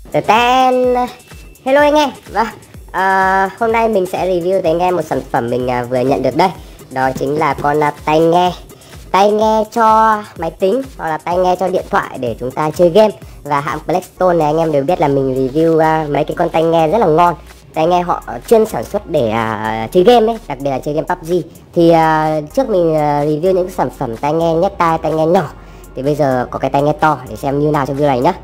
Tên hello anh em. Vâng, hôm nay mình sẽ review tới anh em một sản phẩm mình vừa nhận được đây. Đó chính là con tai nghe cho máy tính hoặc là tai nghe cho điện thoại để chúng ta chơi game. Và hãng Blackstone này anh em đều biết là mình review mấy cái con tai nghe rất là ngon. Tai nghe họ chuyên sản xuất để chơi game ấy, đặc biệt là chơi game PUBG. Thì trước mình review những sản phẩm tai nghe nhét tai, tai nghe nhỏ, thì bây giờ có cái tai nghe to để xem như nào trong video này nhá.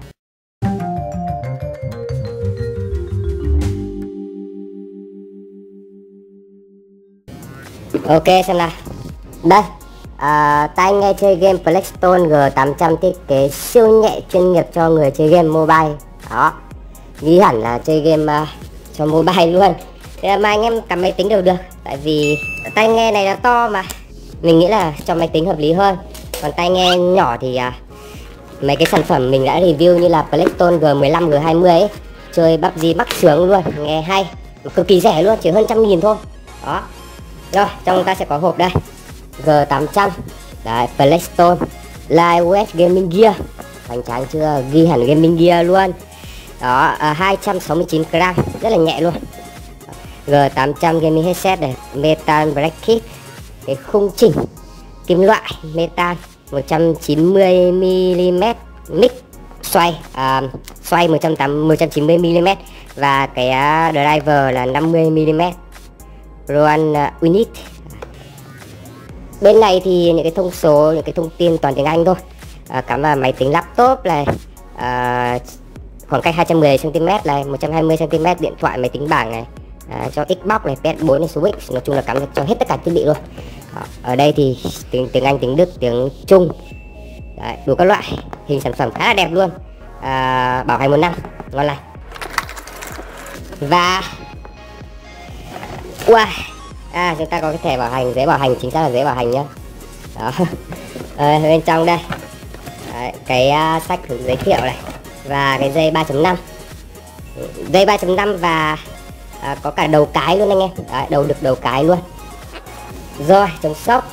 Ok, xem nào. Đây, tai nghe chơi game Blackstone G800 thiết kế siêu nhẹ chuyên nghiệp cho người chơi game mobile. Đó, ghi hẳn là chơi game cho mobile luôn. Thế mà anh em cắm máy tính đều được, tại vì tai nghe này nó to mà. Mình nghĩ là cho máy tính hợp lý hơn. Còn tai nghe nhỏ thì mấy cái sản phẩm mình đã review như là Blackstone G15, G20 ấy, chơi PUBG bắt sướng luôn, nghe hay, cực kỳ rẻ luôn, chỉ hơn 100.000 thôi. Đó. Rồi, trong ta sẽ có hộp đây. G800. Đấy, Blackstone Lightweight Gaming Gear. Hoành tráng chưa? Ghi hẳn Gaming Gear luôn. Đó, 269 gram, rất là nhẹ luôn. G800 Gaming Headset này, Metal Bracket. Cái khung chỉnh kim loại metal 190mm mic xoay, xoay 190mm và cái driver là 50mm. Roan unit. Bên này thì những cái thông số, những cái thông tin toàn tiếng Anh thôi. Cắm vào máy tính laptop này, khoảng cách 210cm này, 120cm điện thoại, máy tính bảng này, cho Xbox này, PS4 này, Switch, nói chung là cắm cho hết tất cả thiết bị luôn. Ở đây thì tiếng Anh, tiếng Đức, tiếng Trung. Đấy, đủ các loại. Hình sản phẩm khá là đẹp luôn. Bảo hành 1 năm, ngon lành. Và wow, chúng ta có cái thẻ bảo hành, giấy bảo hành, chính xác là giấy bảo hành nhá. Đó. Bên trong đây, đấy, cái sách hướng giới thiệu này và cái dây 3.5, dây 3.5 và có cả đầu cái luôn anh em. Đấy, đầu cái luôn. Rồi, chống sốc.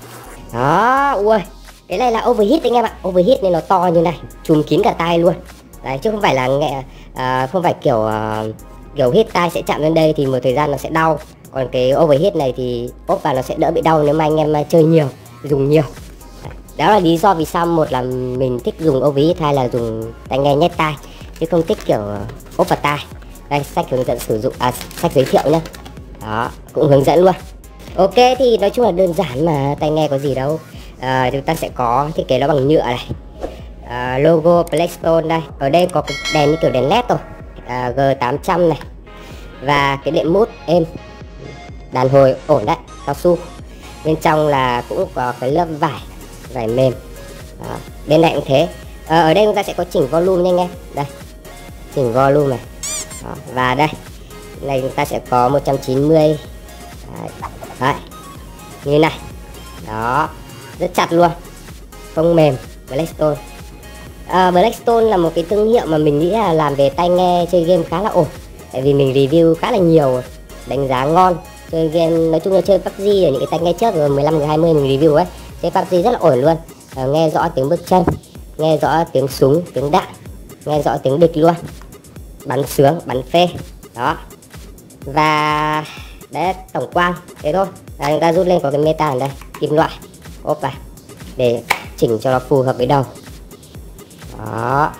Đó, ui, cái này là overheat anh em ạ. Overheat nên nó to như này, trùm kín cả tai luôn. Đấy, chứ không phải là không phải kiểu hít tai sẽ chạm lên đây thì một thời gian nó sẽ đau. Còn cái overheat này thì ốp vào nó sẽ đỡ bị đau nếu mà anh em chơi nhiều, dùng nhiều. Đó là lý do vì sao một là mình thích dùng overheat, hai là dùng tai nghe nhét tai, chứ không thích kiểu ốp vào tai. Đây, sách hướng dẫn sử dụng, sách giới thiệu nhá. Đó, cũng hướng dẫn luôn. Ok, thì nói chung là đơn giản mà, tai nghe có gì đâu. Chúng ta sẽ có thiết kế nó bằng nhựa này, logo Blackstone đây. Ở đây có cái đèn như kiểu đèn led rồi, G800 này. Và cái đệm mút êm, đàn hồi ổn đấy, cao su. Bên trong là cũng có cái lớp vải mềm. Đó, bên này cũng thế. Ở đây chúng ta sẽ có chỉnh volume nha anh em. Đây, chỉnh volume này. Đó, và đây này chúng ta sẽ có 190. Đấy, như này. Đó, rất chặt luôn, không mềm. Blackstone. Blackstone là một cái thương hiệu mà mình nghĩ là làm về tai nghe chơi game khá là ổn. Tại vì mình review khá là nhiều, đánh giá ngon. Chơi game, nói chung là chơi PUBG ở những cái tai nghe trước rồi 15, 20 mình review ấy, chơi PUBG rất là ổn luôn. Nghe rõ tiếng bước chân, nghe rõ tiếng súng, tiếng đạn, nghe rõ tiếng địch luôn. Bắn sướng, bắn phê. Đó. Và đấy, tổng quan thế thôi. Chúng ta rút lên có cái metal ở đây, kim loại ốp vào để chỉnh cho nó phù hợp với đầu. Đó,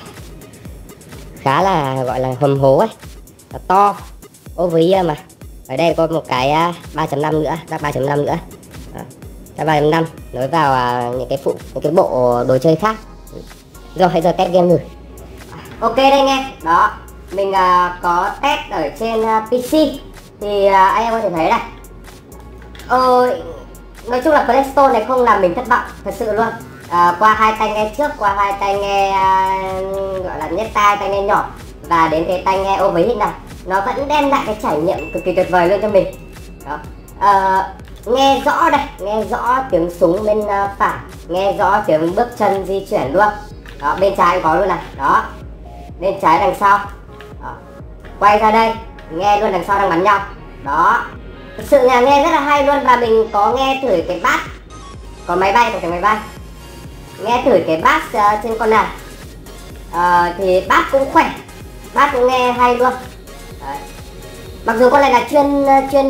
khá là gọi là hầm hố ấy, nó to, over mà. Ở đây có một cái 3.5 nữa, rắc 3.5 nữa. Rắc 3.5 nối vào những cái bộ đồ chơi khác. Rồi, bây giờ test game thử. Ok đây anh em. Đó, mình có test ở trên PC thì anh em có thể thấy này. Nói chung là Blackstone này không làm mình thất vọng thật sự luôn. Qua hai tai nghe trước, qua hai tai nghe gọi là nhét tai, tai nghe nhỏ, và đến cái tai nghe overheat này, nó vẫn đem lại cái trải nghiệm cực kỳ tuyệt vời luôn cho mình. Đó. Nghe rõ đây, nghe rõ tiếng súng bên phải, nghe rõ tiếng bước chân di chuyển luôn. Đó, bên trái có luôn này. Đó, bên trái đằng sau. Đó. Quay ra đây, nghe luôn đằng sau đang bắn nhau. Đó, thực sự là nghe rất là hay luôn. Và mình có nghe thử cái bass, có máy bay, cái máy bay, nghe thử cái bass trên con này. Thì bass cũng khỏe, bát cũng nghe hay luôn. Đấy. Mặc dù con này là chuyên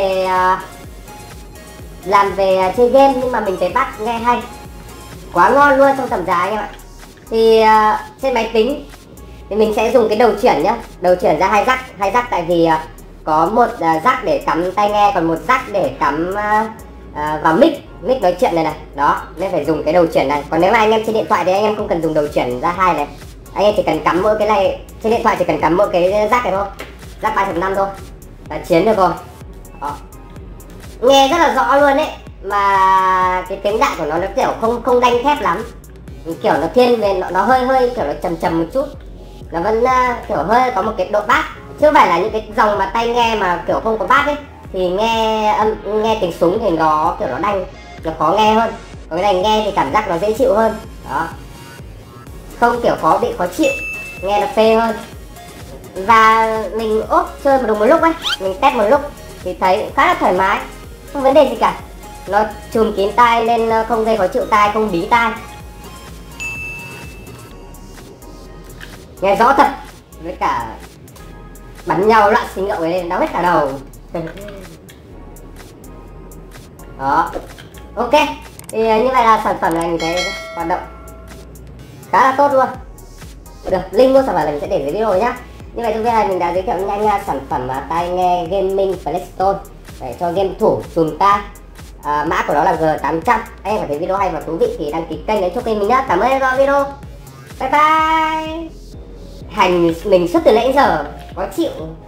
làm về chơi game, nhưng mà mình thấy bát nghe hay, quá ngon luôn trong tầm giá anh em ạ. Thì trên máy tính thì mình sẽ dùng cái đầu chuyển nhá, đầu chuyển ra hai jack tại vì có một jack để cắm tai nghe, còn một jack để cắm vào mic nói chuyện này đó, nên phải dùng cái đầu chuyển này. Còn nếu mà anh em trên điện thoại thì anh em không cần dùng đầu chuyển ra hai này, anh em chỉ cần cắm mỗi cái này, trên điện thoại chỉ cần cắm mỗi cái jack này thôi, jack 3.5 thôi là chiến được rồi. Đó. Nghe rất là rõ luôn đấy, mà cái tiếng đạn của nó kiểu không đanh thép lắm, kiểu nó thiên về nó hơi kiểu nó trầm một chút, nó vẫn kiểu hơi có một cái độ bass, chứ không phải là những cái dòng mà tai nghe mà kiểu không có bass ấy thì nghe tiếng súng thì nó kiểu nó đanh, nó khó nghe hơn. Còn cái này nghe thì cảm giác nó dễ chịu hơn đó, không kiểu bị khó chịu, nghe nó phê hơn. Và mình chơi một lúc ấy, mình test một lúc thì thấy khá là thoải mái, không vấn đề gì cả, nó chùm kín tai nên không gây khó chịu tai, không bí tai, nghe rõ thật. Với cả bắn nhau loạn xì ngậu lên đau hết cả đầu. Đó, ok, thì như vậy là sản phẩm này mình thấy hoạt động khá là tốt luôn. Được, link mua sản phẩm này mình sẽ để dưới video nhá. Như vậy trong video này mình đã giới thiệu nhanh sản phẩm tai nghe gaming Flextone để cho game thủ chùm tai. Mã của nó là G800. Anh em cảm thấy video hay và thú vị thì đăng ký kênh để chúc kênh mình nhé. Cảm ơn em video. Bye bye. Hành mình suốt từ nãy giờ khó chịu.